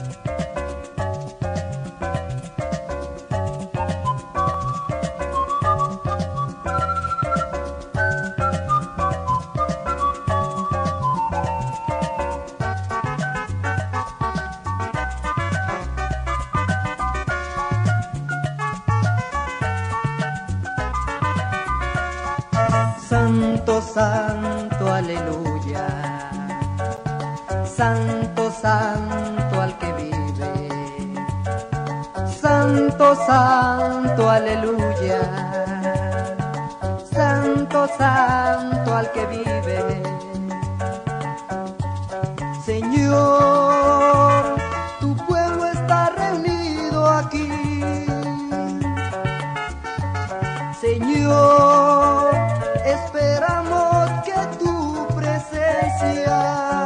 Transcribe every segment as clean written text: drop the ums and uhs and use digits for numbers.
Santo, santo, aleluya. Santo, santo al que vive. Santo, santo, aleluya. Santo, santo al que vive. Señor, tu pueblo está reunido aquí. Señor, esperamos que tu presencia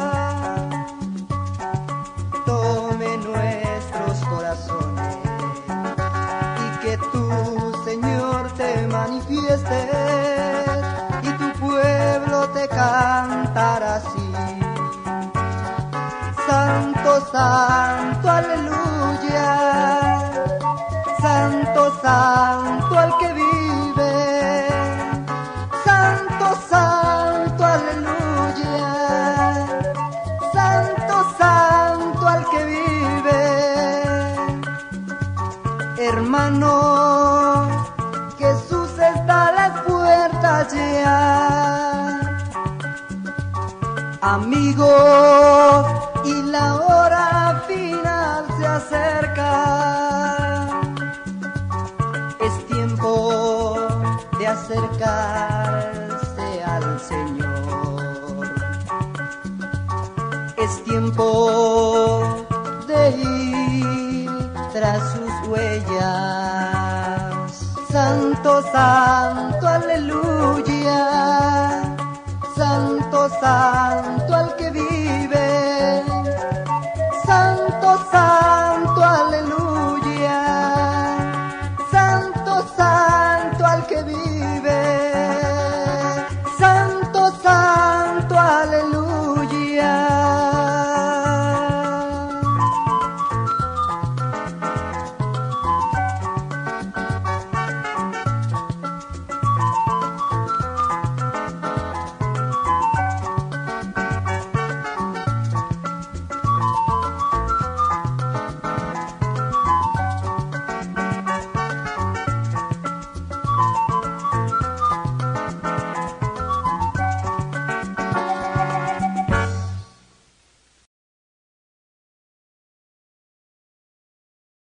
tome nuestros corazones y que tú, Señor, te manifiestes y tu pueblo te cantará así. Santo, santo, aleluya. Santo, santo al que vive. Santo, santo, aleluya. Santo, santo al que vive. Hermano, Jesús está a las puertas ya. Amigos, y la hora final se acerca. Es tiempo de acercarse al Señor. Es tiempo de ir tras sus huellas. Santo, santo, aleluya. Santo, santo